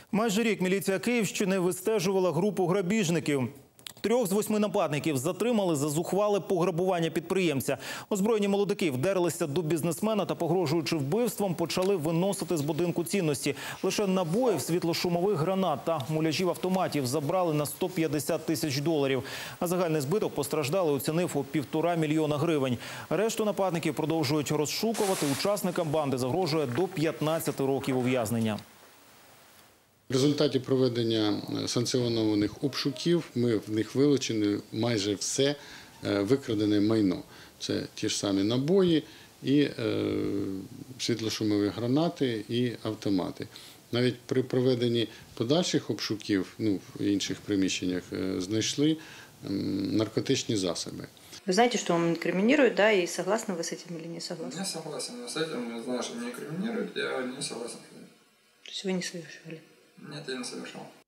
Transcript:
Майже рік міліція Київщини вистежувала групу грабіжників. 3 з 8 нападників затримали за зухвале пограбування підприємця. Озброєні молодики вдерлися до бізнесмена та, погрожуючи вбивством, почали виносити з будинку цінності. Лише набоїв, світлошумових гранат та муляжів автоматів забрали на 150 тисяч доларів. А загальний збиток постраждалий оцінив у 1,5 мільйона гривень. Решту нападників продовжують розшукувати. Учасникам банди загрожує до 15 років ув'язнення. В результаті проведення санкціонованих обшуків ми в них вилучили майже все викрадене майно. Це ті ж самі набої, і світлошумові гранати, і автомати. Навіть при проведенні подальших обшуків, в інших приміщеннях, знайшли наркотичні засоби. Вы знаете, что вам инкриминируют, да, и согласны вы с этим или не согласны? Не согласен с этим, я знаю, что меня инкриминируют, я не согласен. То есть вы не совершали? Нет, я не совершал.